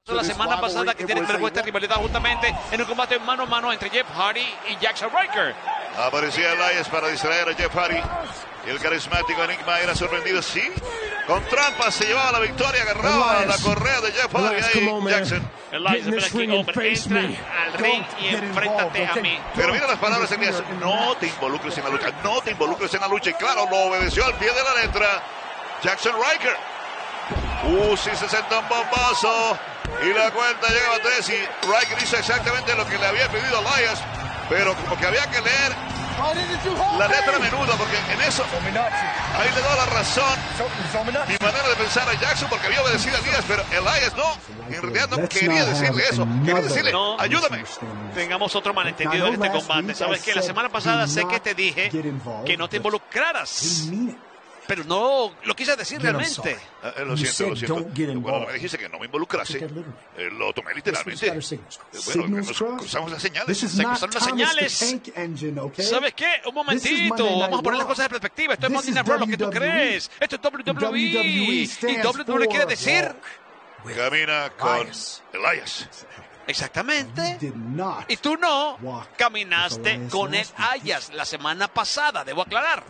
La semana pasada que tiene que ver con esta rivalidad justamente en un combate mano a mano entre Jeff Hardy y Jackson Ryker. Aparecía Elias para distraer a Jeff Hardy. Y el carismático Enigma era sorprendido, sí. Con trampas se llevaba la victoria, agarraba la correa de Jeff Hardy ahí, Jackson. Elias, ven aquí, hombre, entra al ring y enfréntate a mí. Pero mira las palabras de Elias, no te involucres en la lucha, no te involucres en la lucha. Y claro, lo obedeció al pie de la letra Jackson Ryker. Sí se sentó un bombazo. Y la cuenta llegaba a 3 y Ryker hizo exactamente lo que le había pedido Elias. Pero como que había que leer la letra a menudo, porque en eso ahí le doy la razón mi manera de pensar a Jackson, porque había obedecido a Elias, pero Elias no, en realidad no quería decirle eso, quería decirle, no, ayúdame. Tengamos otro malentendido en este combate. Sabes que la semana pasada sé que te dije que no te involucraras, pero no lo quise decir realmente. Lo siento. Bueno, me dijiste que no me involucrase. Lo tomé literalmente. Bueno, nos cruzamos las señales. Se cruzaron las señales. ¿Sabes qué? Un momentito. Vamos a poner las cosas en perspectiva. Esto es Monday Night Raw, lo que tú crees. Esto es WWE. ¿Y WWE quiere decir? Camina con Elias. Exactamente. Y tú no caminaste con Elias la semana pasada, debo aclarar.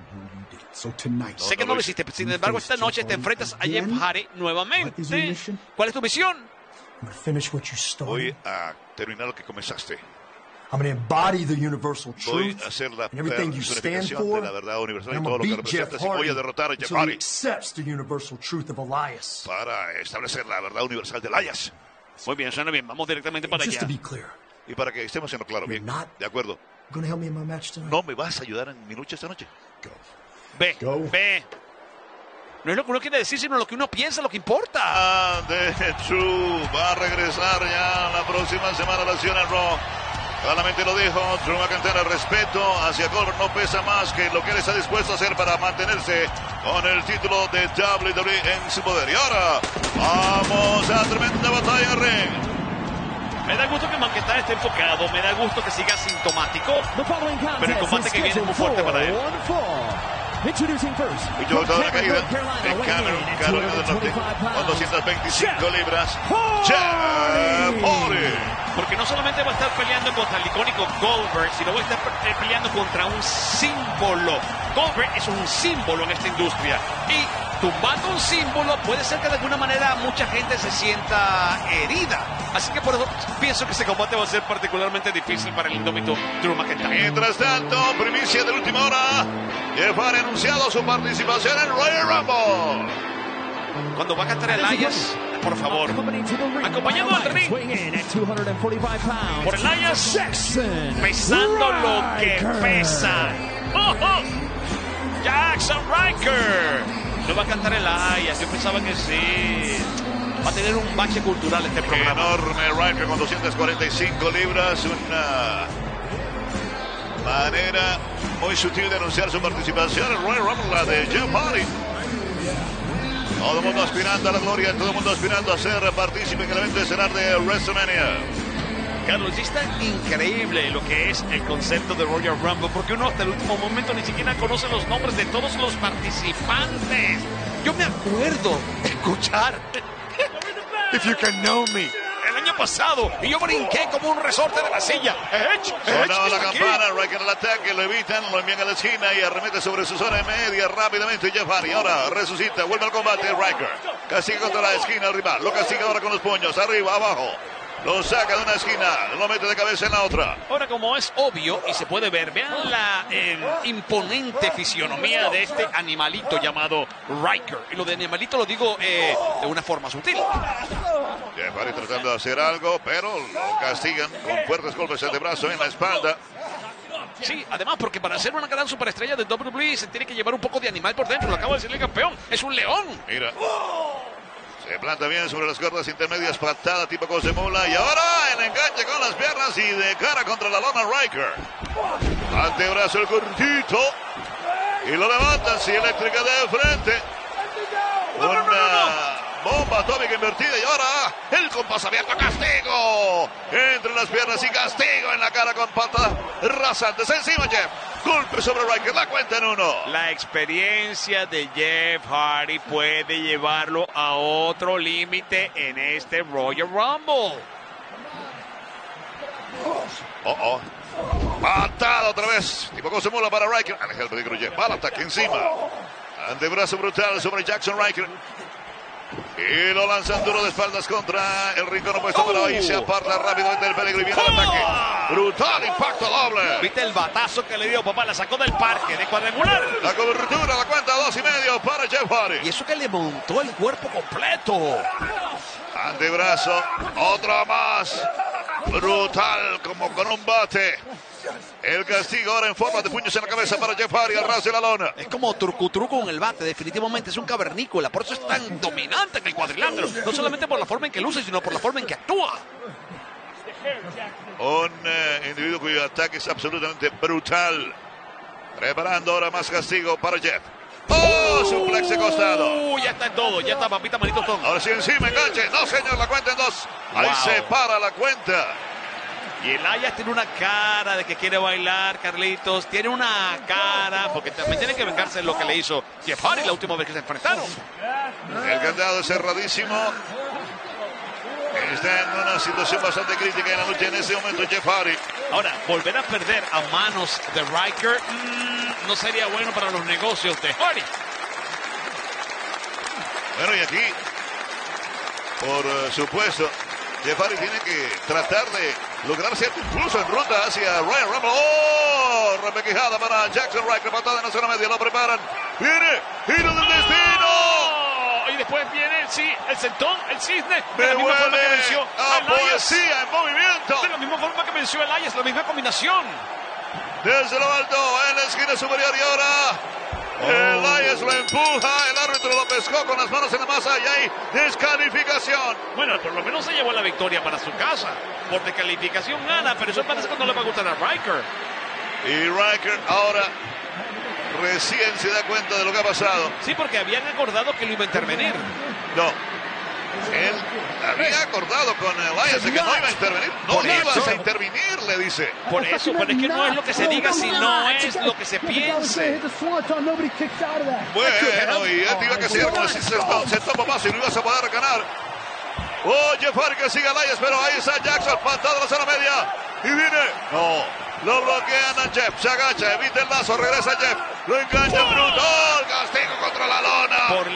Sé que no lo hiciste, sin embargo esta noche te enfrentas a Jeff Hardy nuevamente. ¿Cuál es tu misión? Voy a terminar lo que comenzaste. Voy a hacer la personificación de la verdad universal y todo lo que representas, y voy a derrotar a Jeff Hardy para establecer la verdad universal de Elias. Muy bien, suena bien, vamos directamente para allá. Y para que estemos en lo claro, bien, de acuerdo. ¿No me vas a ayudar en mi lucha esta noche? Ve. No es lo que uno quiere decir, sino lo que uno piensa, lo que importa. The True va a regresar ya la próxima semana a la Ciudad Raw. Claramente lo dijo, Drew McIntyre, respeto hacia Goldberg no pesa más que lo que él está dispuesto a hacer para mantenerse con el título de WWE en su poder. Y ahora, vamos a tremenda batalla en ring. Me da gusto que McIntyre esté enfocado, me da gusto que siga sintomático, pero el combate que viene es muy fuerte para él. Y yo toda la caída en Cameron, Carolina del Norte, con 225 libras, Jeff Hardy. Porque no solamente va a estar peleando contra el icónico Goldberg, sino va a estar peleando contra un símbolo. Goldberg es un símbolo en esta industria. Y tumbando un símbolo puede ser que de alguna manera mucha gente se sienta herida. Así que por eso pienso que este combate va a ser particularmente difícil para el indómito Drew McIntyre. Mientras tanto, primicia de última hora, Jeff Hardy ha anunciado su participación en Royal Rumble. Cuando va a cantar Elias, por favor, acompañado al ring por Elias, pesando lo que pesa. Jackson Ryker. No va a cantar Elias, yo pensaba que sí. Va a tener un bache cultural este programa. Enorme Ryker con 245 libras, una manera muy sutil de anunciar su participación en Royal Rumble, la de Jeff Hardy. Todo el mundo aspirando a la gloria, todo el mundo aspirando a ser partícipe en el evento estelar de WrestleMania. Carlos, sí está increíble lo que es el concepto de Royal Rumble, porque uno hasta el último momento ni siquiera conoce los nombres de todos los participantes. Yo me acuerdo de escuchar If You Can Know Me el año pasado y yo brinqué como un resorte de la silla. Sonaba la campana, Ryker al ataque, lo evitan, lo envían a la esquina y arremete sobre su zona media rápidamente Jeff Hardy. Ahora resucita, vuelve al combate Ryker. Castiga contra la esquina al rival, lo castiga ahora con los puños, arriba, abajo. Lo saca de una esquina, lo mete de cabeza en la otra. Ahora, como es obvio y se puede ver, vean la imponente fisionomía de este animalito llamado Ryker. Y lo de animalito lo digo de una forma sutil. Jeff Hardy tratando de hacer algo, pero lo castigan con fuertes golpes de brazo en la espalda. Sí, además porque para ser una gran superestrella de WWE se tiene que llevar un poco de animal por dentro. Lo acabo de decirle el campeón, es un león. Mira. Se planta bien sobre las cuerdas intermedias, patada tipo Cosemula. Y ahora el enganche con las piernas y de cara contra la lona Ryker. Antebrazo el cortito. Y lo levanta así eléctrica de frente. Una bomba atómica invertida. Y ahora el compás abierto. Castigo entre las piernas y castigo en la cara con patas rasantes. Encima Jeff. Golpe sobre Riker, la cuenta en 1. La experiencia de Jeff Hardy puede llevarlo a otro límite en este Royal Rumble. Patada otra vez. Tipo cosa mula para Riker. Aleja el peligro Jeff. Va al ataque encima. Antebrazo brutal sobre Jackson Riker. Y lo lanzan duro de espaldas contra el rincón opuesto, pero ahí se aparta rápidamente del peligro y viene el ataque. Brutal impacto doble. ¿Viste el batazo que le dio, papá? La sacó del parque de cuadrangular. La cobertura, la cuenta 2.5 para Jeff Hardy. Y eso que le montó el cuerpo completo. Antebrazo, otra más. Brutal, como con un bate. El castigo ahora en forma de puños en la cabeza para Jeff Hardy al ras de la lona. Es como truco con el bate, definitivamente es un cavernícola, por eso es tan dominante en el cuadrilátero. No solamente por la forma en que luce, sino por la forma en que actúa. Un individuo cuyo ataque es absolutamente brutal. Preparando ahora más castigo para Jeff. ¡Oh! Suplex de costado. Ya está en todo, ya está, papita, manito todo. Ahora sí encima, enganche. No, señor, la cuenta en 2. Ahí se para la cuenta. Y Elias tiene una cara de que quiere bailar, Carlitos. Tiene una cara, porque también tiene que vengarse de lo que le hizo Jeff Hardy la última vez que se enfrentaron. El candado es cerradísimo. Está en una situación bastante crítica en la lucha en ese momento Jeff Hardy. Ahora, volver a perder a manos de Riker no sería bueno para los negocios de Hardy. Bueno, y aquí, por supuesto, Jeff Hardy tiene que tratar de lograr cierto impulso en ruta hacia Royal Rumble. ¡Oh! Repequijada para Jackson Riker, patada en la zona media, lo preparan. ¡Viene! ¡Giro del destino! Y después viene el sentón, el cisne. Me de la misma forma que huele venció a poesía en movimiento. De la misma forma que venció Elias, la misma combinación. Desde lo alto, en la esquina superior y ahora Elias lo empuja, el árbitro lo pescó con las manos en la masa y hay descalificación. Bueno, por lo menos se llevó la victoria para su casa. Por descalificación gana, pero eso parece que no le va a gustar a Riker. Y Riker ahora recién se da cuenta de lo que ha pasado. Sí, porque habían acordado que lo iba a intervenir. No. Él había acordado con Elias de que no iba a intervenir. No ibas a intervenir, le dice. Por eso, pero es que no es lo que se diga, sino es lo que se piense. Bueno, y él te iba a decir como si se toma más y no ibas a poder ganar. Oh, Jeff Hardy que sigue Elias, pero ahí está Jackson, patada a la zona media. Y viene. No, lo bloquean a Jeff, se agacha, evita el lazo, regresa Jeff. Lo engancha brutal, castigo contra la lona.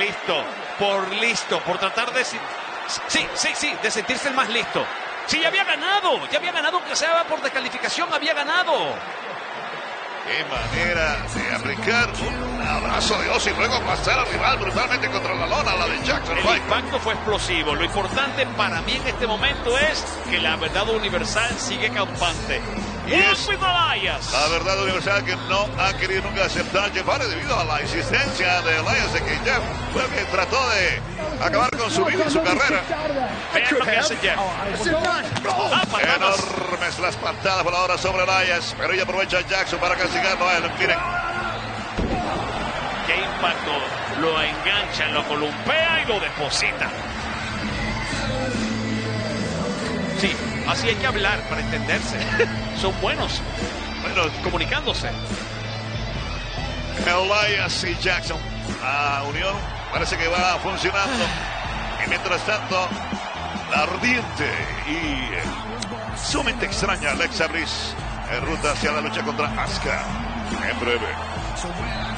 Por tratar de... Sí, de sentirse el más listo. Sí, ya había ganado, que sea por descalificación, había ganado. Qué manera de aplicar un abrazo de Dios y luego pasar al rival brutalmente contra la lona, la de Jackson. El impacto fue explosivo. Lo importante para mí en este momento es que la verdad universal sigue campante. Y es la verdad universal que no ha querido nunca aceptar Jeff Hardy debido a la insistencia de Elias de que Jeff fue el que trató de acabar con su vida y su carrera. Vean lo que hace Jeff. Enormes las patadas por ahora sobre Elias, pero ella aprovecha a Jackson para castigarlo a él. Miren. Qué impacto. Lo enganchan, lo columpea y lo deposita. Sí, así hay que hablar para entenderse. Son buenos comunicándose. Elias y Jackson, la unión parece que va funcionando. Y mientras tanto, la ardiente y sumamente extraña Alexa Bliss en ruta hacia la lucha contra Asuka. En breve.